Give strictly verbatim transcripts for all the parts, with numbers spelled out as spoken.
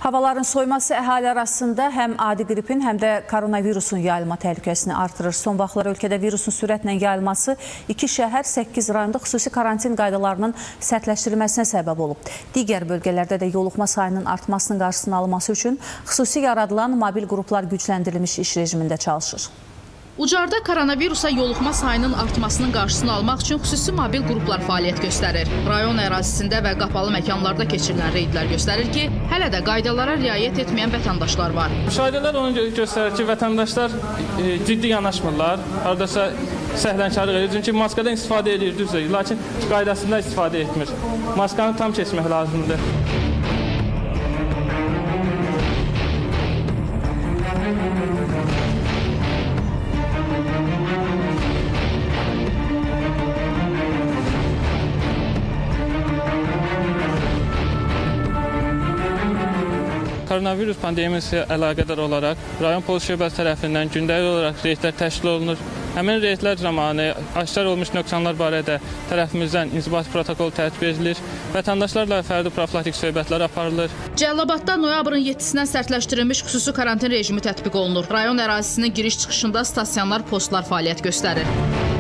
Havaların soyması əhali arasında həm adi qripin, həm də koronavirusun yayılma təhlükəsini artırır. Son vaxtlar ölkədə virusun sürətlə yayılması iki şəhər, səkkiz rayonda xüsusi karantin qaydalarının sərtləşdirilməsinə səbəb olub. Digər bölgələrdə də yoluxma sayının artmasının qarşısının alınması üçün xüsusi yaradılan mobil qruplar gücləndirilmiş iş rejimində çalışır. Ucarda koronavirusa yoluxma sayının artmasının qarşısını almaq üçün xüsusi mobil qruplar fəaliyyət göstərir. Rayon ərazisində və qapalı məkanlarda keçirilən reydlər göstərir ki, hələ də qaydalara riayət etməyən vətəndaşlar var. Müşahidələr onu göstərir ki, vətəndaşlar e, ciddi yanaşmırlar, haradasa səhlənkarlıq edir. Çünki maskadan istifadə edir, düzdür, lakin qaydasında istifadə etmir. Maskanı tam keçmək lazımdır. Koronavirus pandemiyası əlaqədar olaraq rayon polis şöbəsi tərəfindən gündəlik olaraq reydlər təşkil olunur. Həmin reydlər zamanı aşkar olmuş nöqsanlar barədə tərəfimizdən inzibati protokol tətbiq edilir. Vətəndaşlarla fərdi profilaktik söhbətlər aparılır. Cəlilabadda noyabrın yeddisindən sərtləşdirilmiş xüsusi karantin rejimi tətbiq olunur. Rayon ərazisinin giriş-çıxışında stasionar postlar fəaliyyət göstərir.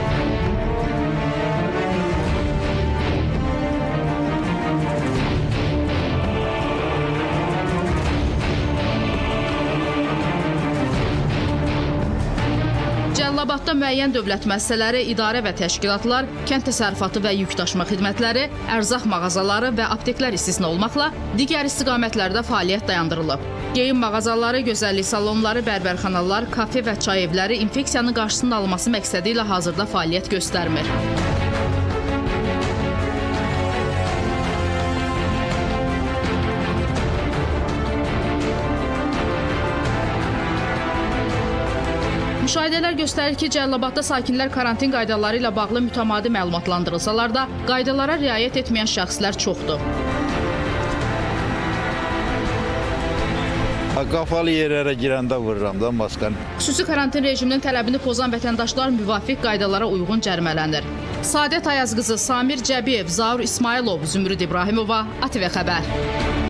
Cəlilabadda müəyyən dövlət müəssisələri, idarə və təşkilatlar, kənd təsərrüfatı və yükdaşıma xidmətləri, ərzaq mağazaları və apteklər istisna olmaqla digər istiqamətlərdə fəaliyyət dayandırılıb. Geyim mağazaları, gözəllik salonları, bərbərxanalar, kafe və çay evləri infeksiyanın qarşısının alınması məqsədi ilə hazırda fəaliyyət göstərmir. Müşahidələr göstərir ki, Cəlilabadda sakinlər karantin qaydaları ilə bağlı mütəmadi məlumatlandırılsalar da, qaydalara riayət etməyən şəxslər çoxdur. Qapalı yerlərə girəndə vururam da maskanı. Xüsusi karantin rejiminin tələbini pozan vətəndaşlar müvafiq qaydalara uyğun cərimələnir. Sadət Ayazqızı, Samir Cəbiyev, Zaur İsmailov, Zümrüd İbrahimova, A T V Xəbər.